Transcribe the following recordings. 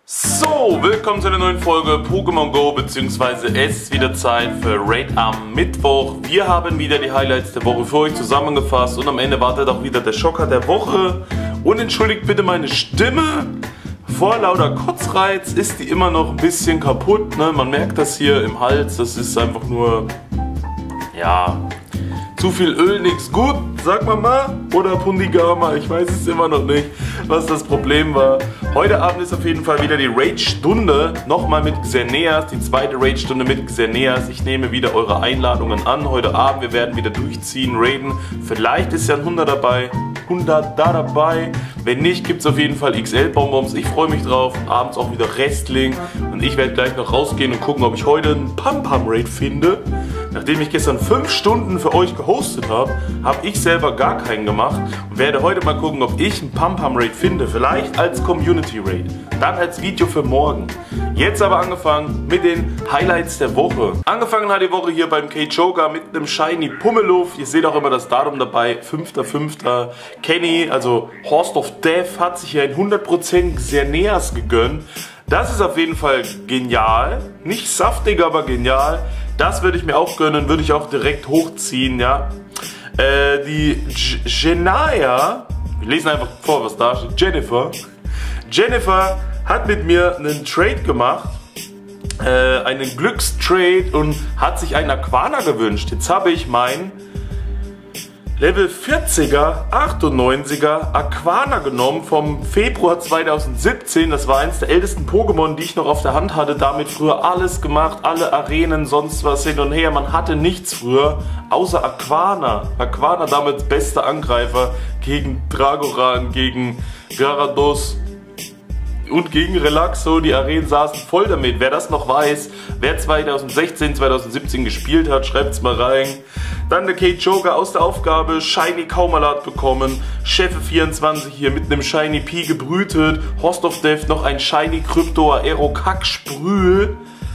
So, willkommen zu einer neuen Folge Pokémon Go, beziehungsweise es ist wieder Zeit für Raid am Mittwoch. Wir haben wieder die Highlights der Woche für euch zusammengefasst und am Ende wartet auch wieder der Schocker der Woche. Und entschuldigt bitte meine Stimme. Vor lauter Kotzreiz ist die immer noch ein bisschen kaputt, ne? Man merkt das hier im Hals, das ist einfach nur, ja, zu viel Öl, nichts gut, sag mal, oder Pundigama, ich weiß es immer noch nicht, was das Problem war. Heute Abend ist auf jeden Fall wieder die Raid-Stunde, nochmal mit Xerneas, die zweite Raid-Stunde mit Xerneas. Ich nehme wieder eure Einladungen an heute Abend, wir werden wieder durchziehen, raiden. Vielleicht ist ja ein 100 dabei, 100 da dabei. Wenn nicht, gibt es auf jeden Fall XL-Bonbons. Ich freue mich drauf. Abends auch wieder Wrestling. Und ich werde gleich noch rausgehen und gucken, ob ich heute einen Pam-Pam-Raid finde. Nachdem ich gestern 5 Stunden für euch gehostet habe, habe ich selber gar keinen gemacht. Und werde heute mal gucken, ob ich einen Pam-Pam-Raid finde. Vielleicht als Community-Raid. Dann als Video für morgen. Jetzt aber angefangen mit den Highlights der Woche. Angefangen hat die Woche hier beim K-Joker mit einem Shiny Pummeluff. Ihr seht auch immer das Datum dabei. 5.5. Kenny, also Horst of Death, hat sich hier ein 100% Xerneas gegönnt. Das ist auf jeden Fall genial. Nicht saftig, aber genial. Das würde ich mir auch gönnen, würde ich auch direkt hochziehen, ja. Die Jenaya, wir lesen einfach vor, was da steht. Jennifer hat mit mir einen Trade gemacht. Einen Glückstrade und hat sich einen Aquana gewünscht. Jetzt habe ich mein Level 40er, 98er Aquana genommen vom Februar 2017. Das war eins der ältesten Pokémon, die ich noch auf der Hand hatte. Damit früher alles gemacht, alle Arenen, sonst was hin und her. Man hatte nichts früher, außer Aquana. Aquana damit bester Angreifer gegen Dragoran, gegen Gyarados und gegen Relaxo. Die Arenen saßen voll damit. Wer das noch weiß, wer 2016, 2017 gespielt hat, schreibt es mal rein. Dann der K-Joker aus der Aufgabe Shiny Kaumalat bekommen. Chefe 24 hier mit einem Shiny P gebrütet. Horst of Death noch ein Shiny Krypto Aero Kacksprühl.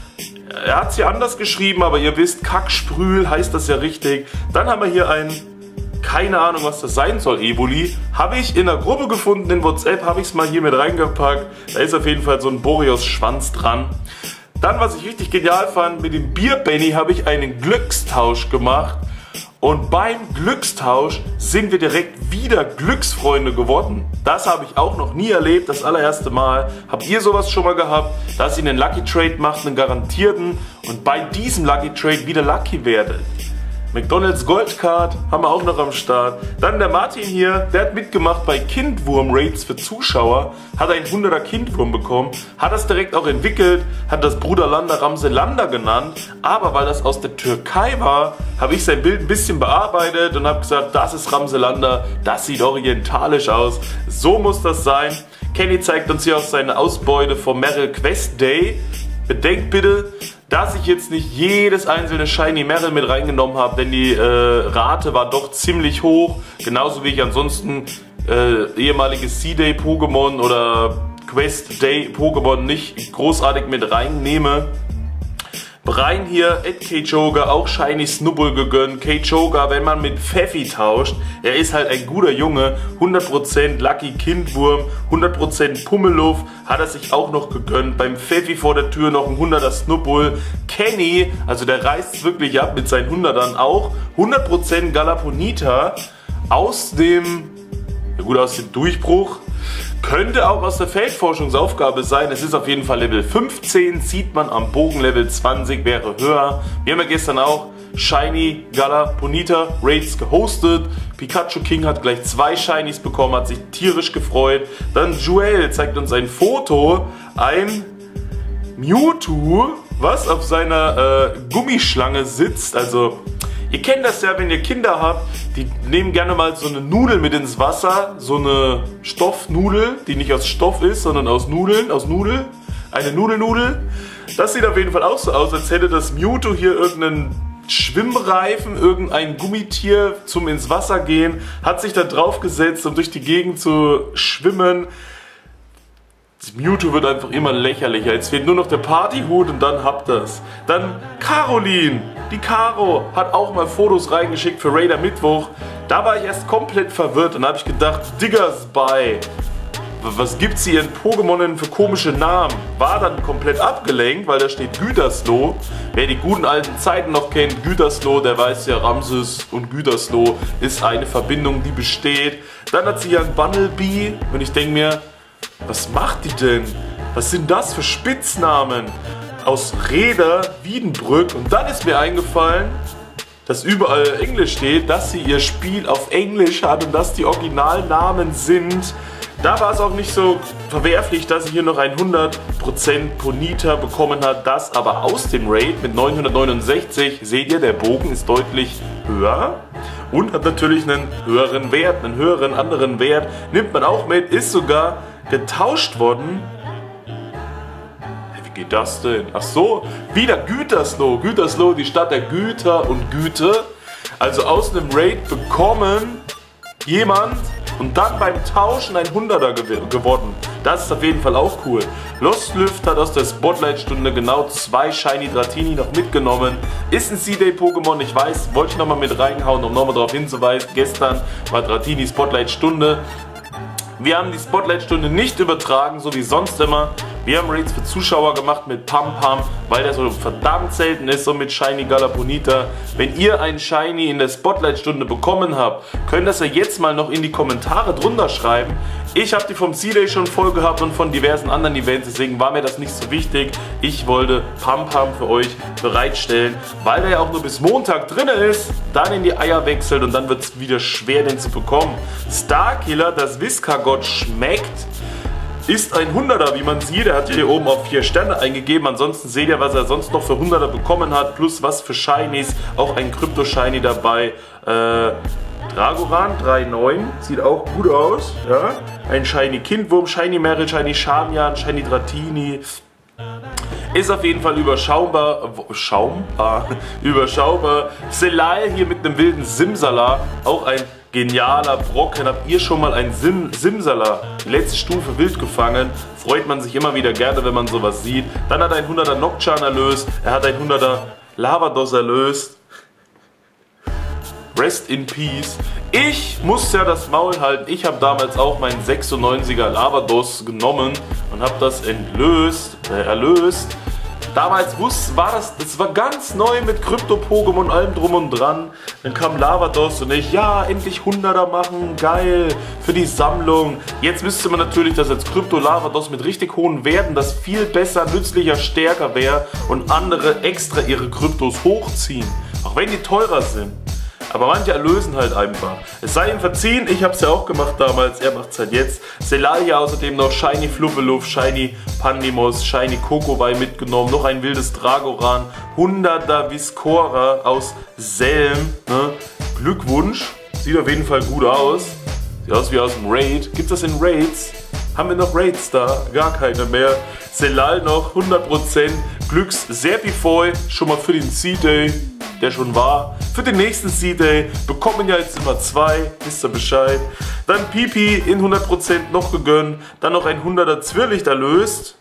Er hat es hier anders geschrieben, aber ihr wisst, Kacksprühl heißt das ja richtig. Dann haben wir hier ein, keine Ahnung was das sein soll, Evoli. Habe ich in der Gruppe gefunden, in WhatsApp, habe ich es mal hier mit reingepackt. Da ist auf jeden Fall so ein Boreos Schwanz dran. Dann, was ich richtig genial fand, mit dem Bier Benny habe ich einen Glückstausch gemacht. Und beim Glückstausch sind wir direkt wieder Glücksfreunde geworden. Das habe ich auch noch nie erlebt, das allererste Mal. Habt ihr sowas schon mal gehabt, dass ihr einen Lucky Trade macht, einen garantierten, und bei diesem Lucky Trade wieder Lucky werdet? McDonald's Goldcard haben wir auch noch am Start. Dann der Martin hier, der hat mitgemacht bei Kindwurm-Raids für Zuschauer. Hat einen 100er Kindwurm bekommen. Hat das direkt auch entwickelt. Hat das Bruderlander Ramselander genannt. Aber weil das aus der Türkei war, habe ich sein Bild ein bisschen bearbeitet und habe gesagt, das ist Ramselander. Das sieht orientalisch aus. So muss das sein. Kenny zeigt uns hier auch seine Ausbeute vom Meryl Quest Day. Bedenkt bitte, dass ich jetzt nicht jedes einzelne Shiny Meryl mit reingenommen habe, denn die Rate war doch ziemlich hoch. Genauso wie ich ansonsten ehemalige C-Day Pokémon oder Quest Day Pokémon nicht großartig mit reinnehme. Brian hier, K-Joker, auch Shiny Snubbull gegönnt. K-Joker, wenn man mit Pfeffi tauscht, er ist halt ein guter Junge. 100% Lucky Kindwurm, 100% Pummeluff, hat er sich auch noch gegönnt. Beim Pfeffi vor der Tür noch ein 100er Snubbull. Kenny, also der reißt es wirklich ab mit seinen 100ern auch. 100% Galaponita aus dem, ja gut, aus dem Durchbruch. Könnte auch aus der Feldforschungsaufgabe sein. Es ist auf jeden Fall Level 15, sieht man am Bogen. Level 20 wäre höher. Wir haben ja gestern auch Shiny Galaponita Raids gehostet. Pikachu King hat gleich 2 Shinies bekommen, hat sich tierisch gefreut. Dann Joel zeigt uns ein Foto. Ein Mewtwo, was auf seiner Gummischlange sitzt. Also ihr kennt das ja, wenn ihr Kinder habt, die nehmen gerne mal so eine Nudel mit ins Wasser, so eine Stoffnudel, die nicht aus Stoff ist, sondern aus Nudeln, eine Nudelnudel. Das sieht auf jeden Fall auch so aus, als hätte das Mewtwo hier irgendeinen Schwimmreifen, irgendein Gummitier zum ins Wasser gehen, hat sich da drauf gesetzt, um durch die Gegend zu schwimmen. Das Mewtwo wird einfach immer lächerlicher. Jetzt fehlt nur noch der Partyhut und dann habt ihr's. Dann Caroline. Die Caro hat auch mal Fotos reingeschickt für Raider Mittwoch. Da war ich erst komplett verwirrt und habe ich gedacht, Diggers bei was gibt sie ihren Pokémon denn für komische Namen? War dann komplett abgelenkt, weil da steht Gütersloh. Wer die guten alten Zeiten noch kennt, Gütersloh, der weiß ja, Ramses und Gütersloh ist eine Verbindung, die besteht. Dann hat sie ja ein Bunnelby und ich denke mir, was macht die denn? Was sind das für Spitznamen? Aus Reda, Wiedenbrück. Und dann ist mir eingefallen, dass überall Englisch steht, dass sie ihr Spiel auf Englisch hat und dass die Originalnamen sind. Da war es auch nicht so verwerflich, dass sie hier noch ein 100% Ponyta bekommen hat. Das aber aus dem Raid mit 969. Seht ihr, der Bogen ist deutlich höher und hat natürlich einen höheren Wert, einen höheren anderen Wert. Nimmt man auch mit, ist sogar getauscht worden. Wie geht das denn? Ach so, wieder Gütersloh. Gütersloh, die Stadt der Güter und Güte. Also aus einem Raid bekommen jemand und dann beim Tauschen ein 100er gewonnen. Das ist auf jeden Fall auch cool. Lost Lüft hat aus der Spotlight-Stunde genau 2 Shiny Dratini noch mitgenommen. Ist ein C-Day-Pokémon, ich weiß, wollte ich nochmal mit reinhauen, um nochmal darauf hinzuweisen. Gestern war Dratini Spotlight-Stunde. Wir haben die Spotlight-Stunde nicht übertragen, so wie sonst immer. Wir haben Raids für Zuschauer gemacht mit Pam Pam, weil der so verdammt selten ist, so mit Shiny Galaponita. Wenn ihr einen Shiny in der Spotlight-Stunde bekommen habt, könnt ihr das ja jetzt mal noch in die Kommentare drunter schreiben. Ich habe die vom C-Day schon voll gehabt und von diversen anderen Events, deswegen war mir das nicht so wichtig. Ich wollte Pam Pam für euch bereitstellen, weil der ja auch nur bis Montag drin ist, dann in die Eier wechselt und dann wird es wieder schwer, den zu bekommen. Starkiller, das Viscagott schmeckt, ist ein 100er, wie man sieht. Er hat hier oben auf 4 Sterne eingegeben. Ansonsten seht ihr, was er sonst noch für 100er bekommen hat. Plus was für Shinies. Auch ein Krypto-Shiny dabei. Dragoran 3.9. Sieht auch gut aus. Ja? Ein Shiny Kindwurm, Shiny Meryl, Shiny Charmian, Shiny Dratini. Ist auf jeden Fall überschaubar. Überschaubar. Selal hier mit einem wilden Simsala. Auch ein genialer Brocken. Habt ihr schon mal einen Simsala, die letzte Stufe, wild gefangen? Freut man sich immer wieder gerne, wenn man sowas sieht. Dann hat er ein 100er Nocturne erlöst. Er hat ein 100er Lavados erlöst. Rest in Peace. Ich muss ja das Maul halten. Ich habe damals auch meinen 96er Lavados genommen und habe das erlöst. Damals war das war ganz neu mit Krypto-Pokémon und allem drum und dran. Dann kam Lavados und ich, ja, endlich 100er machen, geil, für die Sammlung. Jetzt müsste man natürlich das als Krypto-Lavados mit richtig hohen Werten, das viel besser, nützlicher, stärker wäre und andere extra ihre Kryptos hochziehen. Auch wenn die teurer sind. Aber manche erlösen halt einfach. Es sei ihm verziehen, ich habe es ja auch gemacht damals, er macht es halt jetzt. Selalia außerdem noch Shiny Fluffeluff, Shiny Pandemos, Shiny Kokowai mitgenommen, noch ein wildes Dragoran, 100er Viscora aus Selm. Ne? Glückwunsch, sieht auf jeden Fall gut aus. Sieht aus wie aus dem Raid. Gibt es das in Raids? Haben wir noch Raids da? Gar keine mehr. Selal noch 100%. Glücks Serpifoy, schon mal für den C-Day, der schon war. Für den nächsten C-Day bekommen ja jetzt immer 2, wisst ihr Bescheid. Dann Pipi in 100% noch gegönnt. Dann noch ein 100er Zwirrlicht erlöst.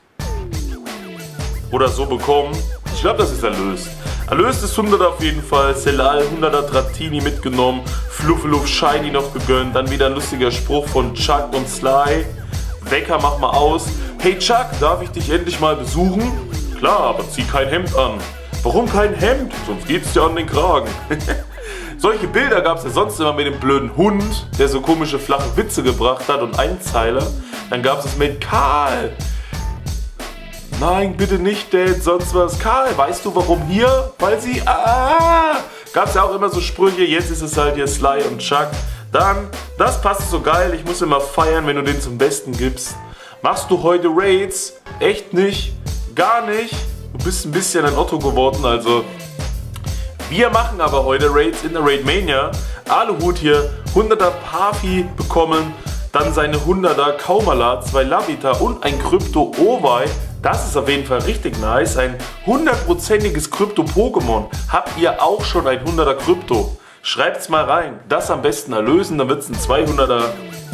Oder so bekommen. Ich glaube, das ist erlöst. Erlöst ist 100 auf jeden Fall. Selal 100er Dratini mitgenommen. Fluffeluff Shiny noch gegönnt. Dann wieder ein lustiger Spruch von Chuck und Sly. Wecker, mach mal aus. Hey Chuck, darf ich dich endlich mal besuchen? Klar, aber zieh kein Hemd an. Warum kein Hemd? Sonst geht's dir an den Kragen. Solche Bilder gab es ja sonst immer mit dem blöden Hund, der so komische flache Witze gebracht hat und Einzeiler. Dann gab es es mit Karl. Nein, bitte nicht, Dad, sonst was. Karl, weißt du warum hier? Weil sie... Gab es ja auch immer so Sprüche, jetzt ist es halt hier Sly und Chuck. Dann, das passt so geil, ich muss immer feiern, wenn du den zum Besten gibst. Machst du heute Raids? Echt nicht? Gar nicht? Du bist ein bisschen ein Otto geworden, also... Wir machen aber heute Raids in der Raidmania. Aluhut hier, 100er Parfi bekommen, dann seine 100er Kaumala, 2 Lavita und ein Krypto Owei. Das ist auf jeden Fall richtig nice. Ein 100%iges Krypto-Pokémon. Habt ihr auch schon ein 100er Krypto? Schreibt's mal rein. Das am besten erlösen, dann wird's ein 200er.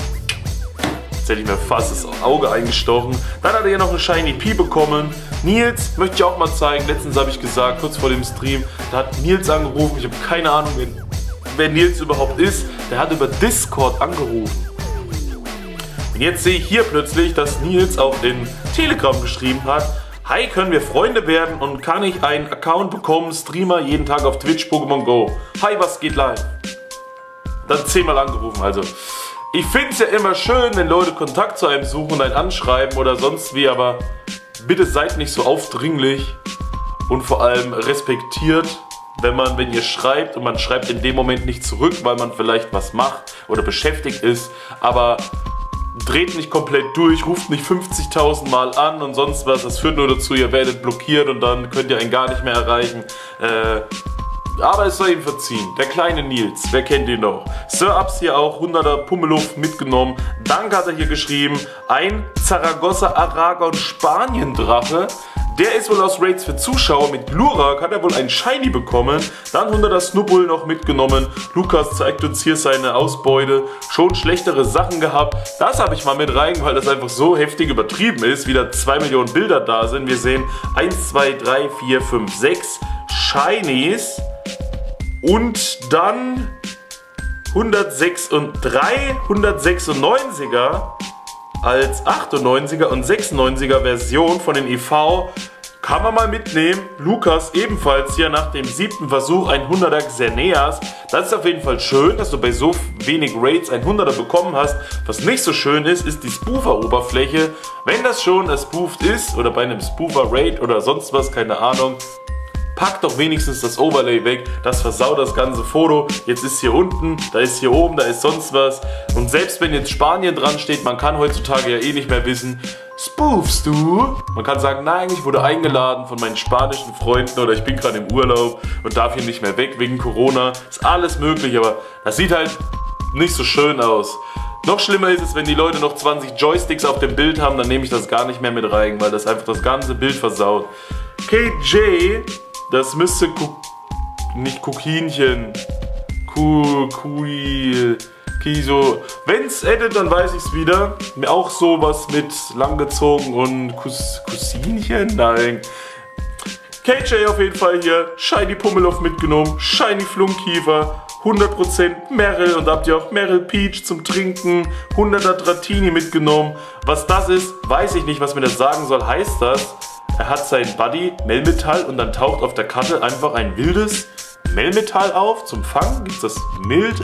Jetzt hätte ich mir fast das Auge eingestochen. Dann hat er hier noch eine Shiny P bekommen. Nils möchte ich auch mal zeigen. Letztens habe ich gesagt, kurz vor dem Stream, da hat Nils angerufen. Ich habe keine Ahnung, wer Nils überhaupt ist. Der hat über Discord angerufen. Und jetzt sehe ich hier plötzlich, dass Nils auch in Telegram geschrieben hat: Hi, können wir Freunde werden und kann ich einen Account bekommen, Streamer jeden Tag auf Twitch Pokémon Go. Hi, was geht live? Dann 10-mal angerufen, also. Ich finde es ja immer schön, wenn Leute Kontakt zu einem suchen und einen anschreiben oder sonst wie, aber bitte seid nicht so aufdringlich und vor allem respektiert, wenn ihr schreibt und man schreibt in dem Moment nicht zurück, weil man vielleicht was macht oder beschäftigt ist, aber dreht nicht komplett durch, ruft nicht 50.000 Mal an und sonst was. Das führt nur dazu, ihr werdet blockiert und dann könnt ihr einen gar nicht mehr erreichen. Aber es soll ihm verziehen. Der kleine Nils, wer kennt ihn noch? Sir Abs hier auch, 100er Pummeluft mitgenommen. Dank hat er hier geschrieben, ein Zaragoza Aragon Spanien Drache. Der ist wohl aus Raids für Zuschauer. Mit Glurak hat er wohl einen Shiny bekommen. Dann 100er Snubbull noch mitgenommen. Lukas zeigt uns hier seine Ausbeute. Schon schlechtere Sachen gehabt. Das habe ich mal mit rein, weil das einfach so heftig übertrieben ist. Wieder 2 Millionen Bilder da sind. Wir sehen 1, 2, 3, 4, 5, 6 Shinies. Und dann 196er als 98er und 96er Version von den EV. Kann man mal mitnehmen. Lukas ebenfalls hier nach dem 7. Versuch ein 100er Xerneas. Das ist auf jeden Fall schön, dass du bei so wenig Raids ein 100er bekommen hast. Was nicht so schön ist, ist die Spoofer-Oberfläche. Wenn das schon spoofed ist oder bei einem Spoofer-Raid oder sonst was, keine Ahnung, packt doch wenigstens das Overlay weg, das versaut das ganze Foto. Jetzt ist hier unten, da ist hier oben, da ist sonst was. Und selbst wenn jetzt Spanien dran steht, man kann heutzutage ja eh nicht mehr wissen, spoofst du? Man kann sagen, nein, ich wurde eingeladen von meinen spanischen Freunden oder ich bin gerade im Urlaub und darf hier nicht mehr weg wegen Corona. Ist alles möglich, aber das sieht halt nicht so schön aus. Noch schlimmer ist es, wenn die Leute noch 20 Joysticks auf dem Bild haben, dann nehme ich das gar nicht mehr mit rein, weil das einfach das ganze Bild versaut. KJ... Das müsste nicht Kukinchen. Kiso. Wenn's edit, dann weiß ich's wieder. Auch sowas mit langgezogen und Cousinchen? Nein. KJ auf jeden Fall hier. Shiny Pummeluff mitgenommen. Shiny Flunkiefer. 100% Meryl und da habt ihr auch Meryl Peach zum Trinken. 100er Dratini mitgenommen. Was das ist, weiß ich nicht, was mir das sagen soll. Heißt das, er hat sein Buddy Melmetall und dann taucht auf der Karte einfach ein wildes Melmetall auf zum Fangen. Gibt es das mild?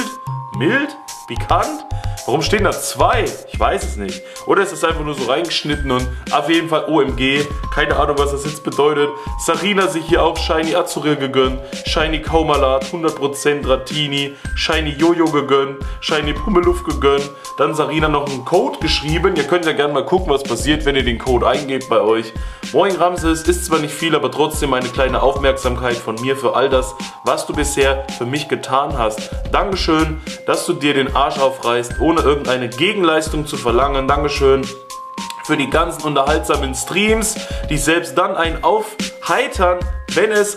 Pikant? Warum stehen da 2? Ich weiß es nicht. Oder ist es einfach nur so reingeschnitten und auf jeden Fall OMG. Keine Ahnung, was das jetzt bedeutet. Sarina sich hier auch Shiny Azuril gegönnt. Shiny Kaumalat, 100% Dratini. Shiny Jojo gegönnt. Shiny Pummeluff gegönnt. Dann Sarina noch einen Code geschrieben. Ihr könnt ja gerne mal gucken, was passiert, wenn ihr den Code eingebt bei euch. Moin Ramses, ist zwar nicht viel, aber trotzdem eine kleine Aufmerksamkeit von mir für all das, was du bisher für mich getan hast. Dankeschön, dass du dir den Arsch aufreißt, ohne irgendeine Gegenleistung zu verlangen. Dankeschön für die ganzen unterhaltsamen Streams, die selbst dann einen aufheitern, wenn es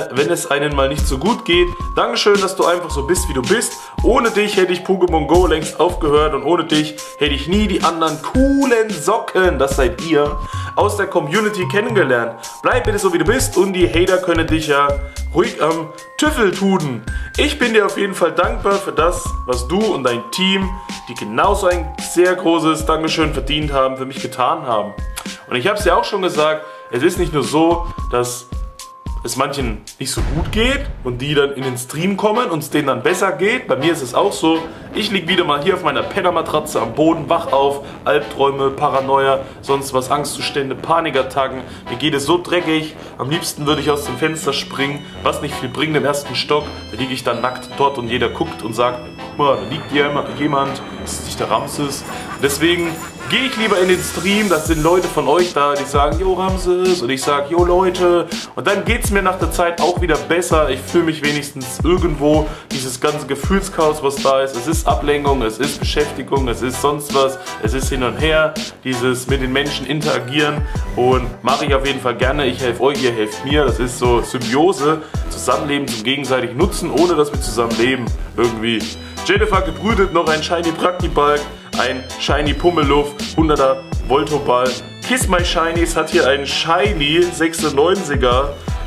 einen mal nicht so gut geht. Dankeschön, dass du einfach so bist, wie du bist. Ohne dich hätte ich Pokémon Go längst aufgehört und ohne dich hätte ich nie die anderen coolen Socken, das seid ihr, aus der Community kennengelernt. Bleib bitte so, wie du bist und die Hater können dich ja ruhig am Tüffel tun. Ich bin dir auf jeden Fall dankbar für das, was du und dein Team, die genauso ein sehr großes Dankeschön verdient haben, für mich getan haben. Und ich habe es ja auch schon gesagt, es ist nicht nur so, dass es manchen nicht so gut geht und die dann in den Stream kommen und es denen dann besser geht. Bei mir ist es auch so, ich liege wieder mal hier auf meiner Pennermatratze am Boden, wach auf, Albträume, Paranoia, sonst was, Angstzustände, Panikattacken. Mir geht es so dreckig, am liebsten würde ich aus dem Fenster springen, was nicht viel bringt im ersten Stock. Da liege ich dann nackt dort und jeder guckt und sagt, guck mal, da liegt jemand, das ist nicht der Ramses. Deswegen gehe ich lieber in den Stream, das sind Leute von euch da, die sagen, jo Ramses, und ich sage, jo Leute, und dann geht es mir nach der Zeit auch wieder besser, ich fühle mich wenigstens irgendwo, dieses ganze Gefühlschaos, was da ist, es ist Ablenkung, es ist Beschäftigung, es ist sonst was, es ist hin und her, dieses mit den Menschen interagieren und mache ich auf jeden Fall gerne, ich helfe euch, ihr helft mir, das ist so Symbiose, Zusammenleben zum gegenseitigen Nutzen, ohne dass wir zusammenleben, irgendwie. Jennifer gebrütet noch ein Shiny Praktibalk, ein Shiny Pummeluff, 100er Voltoball. Kiss My Shinies hat hier einen Shiny 96er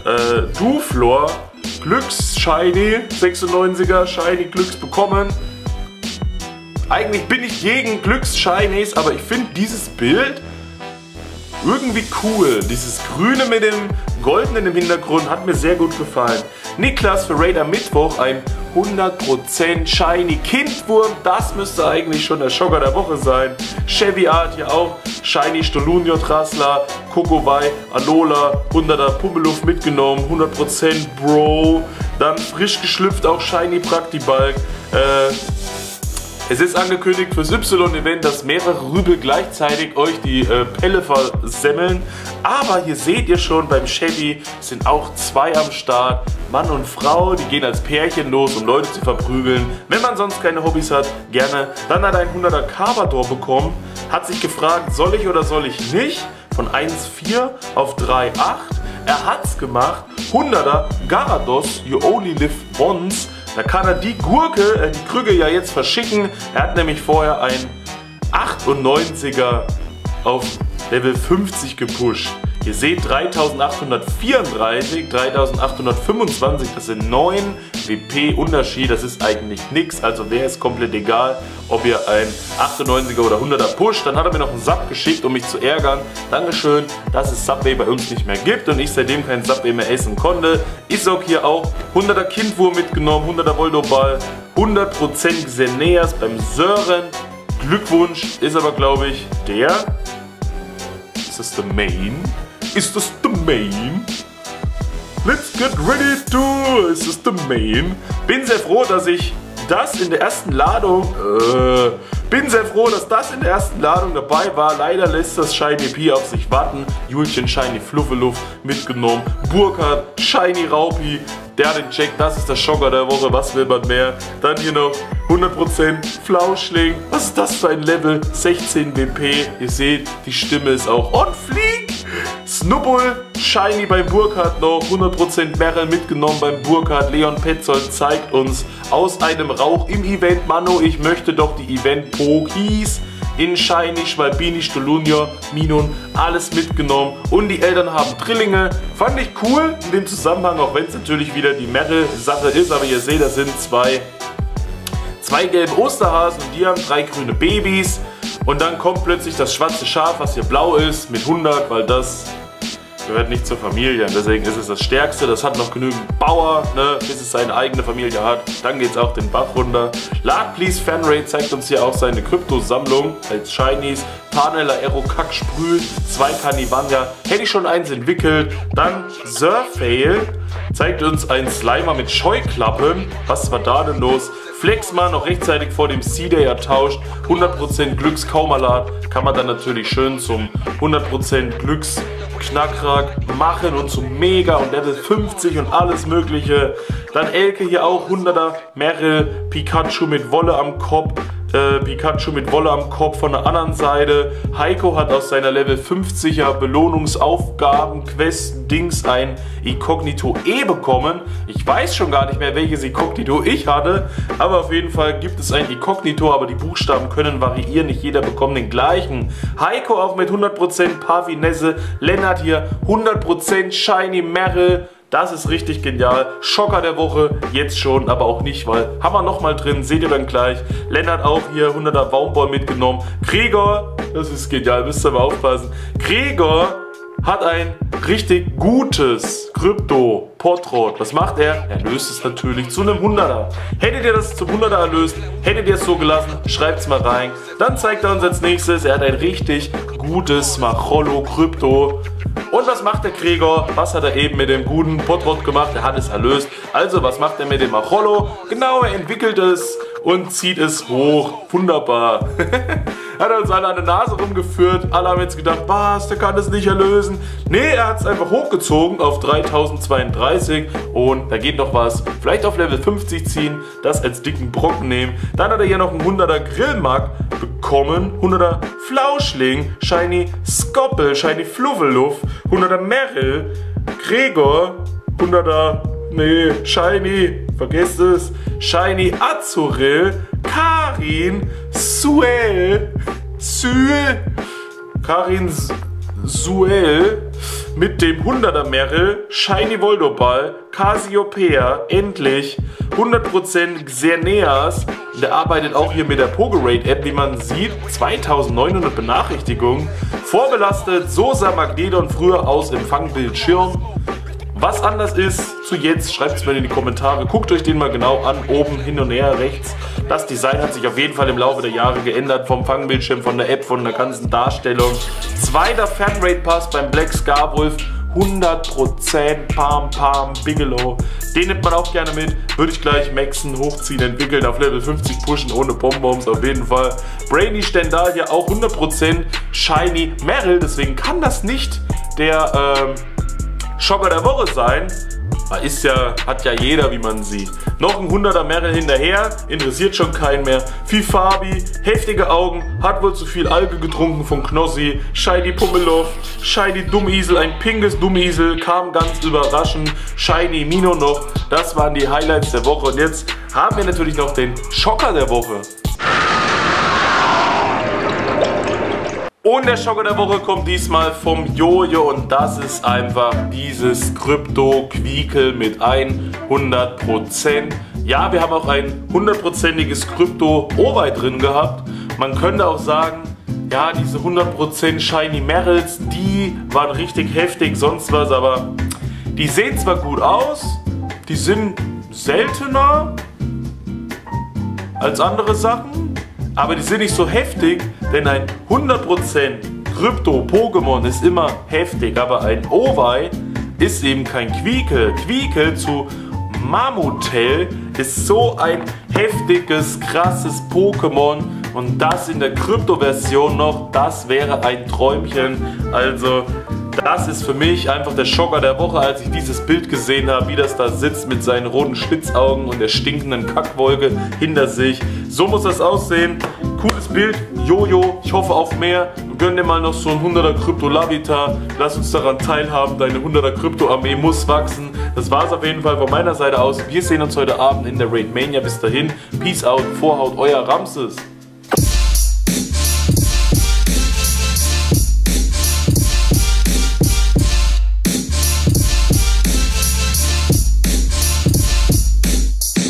Duflor Glücks Shiny 96er Shiny Glücks bekommen. Eigentlich bin ich gegen Glücks-Shinies, aber ich finde dieses Bild irgendwie cool. Dieses Grüne mit dem Goldenen im Hintergrund hat mir sehr gut gefallen. Niklas für Raid am Mittwoch, ein 100% Shiny Kindwurm. Das müsste eigentlich schon der Schocker der Woche sein. Chevy Art hier auch. Shiny Stolunio Trassler, Kokowai, Alola, 100er Pummeluff mitgenommen. 100% Bro. Dann frisch geschlüpft auch Shiny Praktibalk. Es ist angekündigt fürs Y-Event, dass mehrere Rübel gleichzeitig euch die Pelle versemmeln. Aber hier seht ihr schon, beim Chevy sind auch zwei am Start. Mann und Frau, die gehen als Pärchen los, um Leute zu verprügeln. Wenn man sonst keine Hobbys hat, gerne. Dann hat er einen 100er Carpador bekommen. Hat sich gefragt, soll ich oder soll ich nicht? Von 1,4 auf 3,8. Er hat's gemacht. 100er Garados, you only live once. Da kann er die Gurke, die Krüge ja jetzt verschicken. Er hat nämlich vorher ein 98er auf Level 50 gepusht. Ihr seht 3834, 3825, das sind 9 WP Unterschied, das ist eigentlich nichts. Also wäre es komplett egal, ob ihr ein 98er oder 100er pusht. Dann hat er mir noch einen Sub geschickt, um mich zu ärgern. Dankeschön, dass es Subway bei uns nicht mehr gibt und ich seitdem kein Subway mehr essen konnte. Isok hier auch 100er Kindwurm mitgenommen, 100er Voldoball, 100% Xeneas beim Sören. Glückwunsch, ist aber glaube ich der... Ist das the main? Ist das the main? Let's get ready to... Ist das the main? Bin sehr froh, dass ich das in der ersten Ladung... Bin sehr froh, dass das in der ersten Ladung dabei war. Leider lässt das Shiny P auf sich warten. Julchen Shiny Fluffeluff mitgenommen. Burkhardt Shiny Raupi. Der hat den Check, das ist der Schocker der Woche. Was will man mehr? Dann hier noch 100% Flauschling. Was ist das für ein Level? 16 WP. Ihr seht, die Stimme ist auch on fleek. Snubbel Shiny beim Burkhardt noch. 100% Meryl mitgenommen beim Burkhardt. Leon Petzold zeigt uns aus einem Rauch im Event. Mano, ich möchte doch die Event Pokis in Shiny, Schwalbini, Stolunio, Minun, alles mitgenommen. Und die Eltern haben Drillinge. Fand ich cool in dem Zusammenhang, auch wenn es natürlich wieder die Meryl-Sache ist. Aber ihr seht, das sind zwei gelbe Osterhasen und die haben 3 grüne Babys. Und dann kommt plötzlich das schwarze Schaf, was hier blau ist, mit 100, weil das gehört nicht zur Familie. Und deswegen ist es das Stärkste. Das hat noch genügend Power, ne, bis es seine eigene Familie hat. Dann geht es auch den Bach runter. Lard Please Fanray zeigt uns hier auch seine Kryptosammlung als Shinies. Panel Aero Kack sprüht. 2 Canivania. Hätte ich schon eins entwickelt. Dann Surfail zeigt uns einen Slimer mit Scheuklappen. Was war da denn los? Flexman noch rechtzeitig vor dem C-Day ertauscht. 100% Glückskaumalat kann man dann natürlich schön zum 100% Glücksknackrack machen und zum Mega und Level 50 und alles mögliche. Dann Elke hier auch 100er Meryl, Pikachu mit Wolle am Kopf. Von der anderen Seite. Heiko hat aus seiner Level 50er Belohnungsaufgaben-Quest-Dings ein Inkognito E bekommen. Ich weiß schon gar nicht mehr, welches Inkognito ich hatte, aber auf jeden Fall gibt es ein Inkognito, aber die Buchstaben können variieren, nicht jeder bekommt den gleichen. Heiko auch mit 100% Pavinesse, Lennart hier 100% Shiny Meryl. Das ist richtig genial. Schocker der Woche, jetzt schon, aber auch nicht, weil haben wir nochmal drin, seht ihr dann gleich. Lennart auch hier, 100er Baumball mitgenommen. Gregor, das ist genial, müsst ihr mal aufpassen. Gregor hat ein richtig gutes Krypto-Portrot. Was macht er? Er löst es natürlich zu einem 100er. Hättet ihr das zum 100er erlöst, hättet ihr es so gelassen, schreibt es mal rein. Dann zeigt er uns als nächstes, er hat ein richtig gutes Machollo-Krypto. Und was macht der Gregor? Was hat er eben mit dem guten Portrot gemacht? Er hat es erlöst. Also, was macht er mit dem Machollo? Genau, er entwickelt es und zieht es hoch. Wunderbar. Hat er uns alle an der Nase rumgeführt. Alle haben jetzt gedacht, was, der kann das nicht erlösen. Nee, er hat es einfach hochgezogen auf 3032 und da geht noch was. Vielleicht auf Level 50 ziehen, das als dicken Brocken nehmen. Dann hat er hier noch einen 100er Grillmark bekommen. 100er Flauschling, Shiny Skoppel, Shiny Fluffeluff, 100er Meryl, Gregor, 100er, nee, Shiny, vergesst es, Shiny Azuril, Karin, Suel, Karin Suel, mit dem 100er Meryl, Shiny Voldopal, Cassiopeia, endlich 100% Xerneas. Der arbeitet auch hier mit der Pokerade App, wie man sieht. 2900 Benachrichtigungen. Vorbelastet, Sosa Magneton, früher aus Empfangbildschirm. Was anders ist zu jetzt, schreibt es mir in die Kommentare. Guckt euch den mal genau an, oben, hin und her, rechts. Das Design hat sich auf jeden Fall im Laufe der Jahre geändert. Vom Fangbildschirm, von der App, von der ganzen Darstellung. Zweiter Fanrate Pass beim Black Scarwolf. 100% Palm Palm Bigelow. Den nimmt man auch gerne mit. Würde ich gleich maxen, hochziehen, entwickeln, auf Level 50 pushen, ohne Bonbons auf jeden Fall. Brainy Stendal hier auch 100% Shiny Meryl. Deswegen kann das nicht der Schocker der Woche sein. Hat ja jeder, wie man sieht. Noch ein 100er Meryl hinterher, interessiert schon keinen mehr. Viel Fabi, heftige Augen, hat wohl zu viel Alge getrunken von Knossi. Shiny Pummeluff, Shiny Dummisel, ein pinkes Dummisel, kam ganz überraschend. Shiny Mino noch, das waren die Highlights der Woche. Und jetzt haben wir natürlich noch den Schocker der Woche. Und der Schocker der Woche kommt diesmal vom Jojo und das ist einfach dieses Krypto-Quiekel mit 100%. Ja, wir haben auch ein 100%iges Krypto-Owei drin gehabt. Man könnte auch sagen, ja, diese 100% Shiny Meryls, die waren richtig heftig, sonst was, aber die sehen zwar gut aus, die sind seltener als andere Sachen, aber die sind nicht so heftig, denn ein 100% Krypto-Pokémon ist immer heftig, aber ein Owei ist eben kein Quiekel. Quiekel zu Mammutel ist so ein heftiges, krasses Pokémon und das in der Krypto-Version noch, das wäre ein Träumchen. Also das ist für mich einfach der Schocker der Woche, als ich dieses Bild gesehen habe, wie das da sitzt mit seinen roten Schlitzaugen und der stinkenden Kackwolke hinter sich. So muss das aussehen. Cooles Bild, Jojo, ich hoffe auf mehr. Gönn dir mal noch so ein 100er Krypto-Lavita. Lass uns daran teilhaben, deine 100er Krypto-Armee muss wachsen. Das war's auf jeden Fall von meiner Seite aus. Wir sehen uns heute Abend in der Raid Mania. Bis dahin, Peace out, Vorhaut, euer Ramses.